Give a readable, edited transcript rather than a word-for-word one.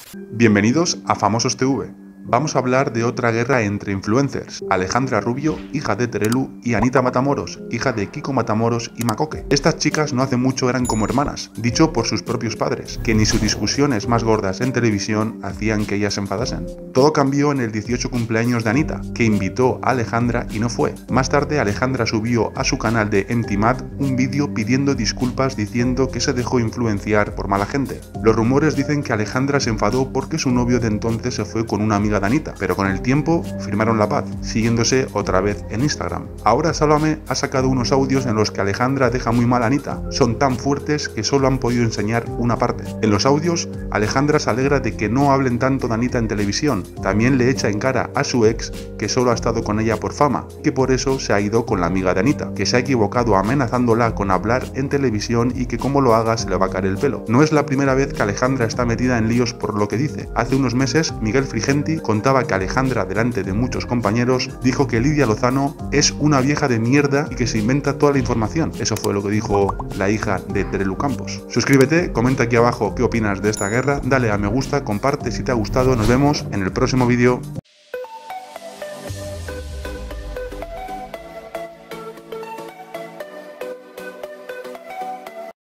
Bienvenidos a Famosos TV. Vamos a hablar de otra guerra entre influencers, Alejandra Rubio, hija de Terelu, y Anita Matamoros, hija de Kiko Matamoros y Macoque. Estas chicas no hace mucho eran como hermanas, dicho por sus propios padres, que ni sus discusiones más gordas en televisión hacían que ellas se enfadasen. Todo cambió en el 18 cumpleaños de Anita, que invitó a Alejandra y no fue. Más tarde Alejandra subió a su canal de MTMAD un vídeo pidiendo disculpas diciendo que se dejó influenciar por mala gente. Los rumores dicen que Alejandra se enfadó porque su novio de entonces se fue con una amiga de Anita, pero con el tiempo firmaron la paz, siguiéndose otra vez en Instagram. Ahora Sálvame ha sacado unos audios en los que Alejandra deja muy mal a Anita. Son tan fuertes que solo han podido enseñar una parte. En los audios, Alejandra se alegra de que no hablen tanto de Anita en televisión. También le echa en cara a su ex que solo ha estado con ella por fama, que por eso se ha ido con la amiga de Anita, que se ha equivocado amenazándola con hablar en televisión y que como lo haga se le va a caer el pelo. No es la primera vez que Alejandra está metida en líos por lo que dice. Hace unos meses, Miguel Frigenti contaba que Alejandra, delante de muchos compañeros, dijo que Lidia Lozano es una vieja de mierda y que se inventa toda la información. Eso fue lo que dijo la hija de Terelu Campos. Suscríbete, comenta aquí abajo qué opinas de esta guerra, dale a me gusta, comparte si te ha gustado, nos vemos en el próximo vídeo.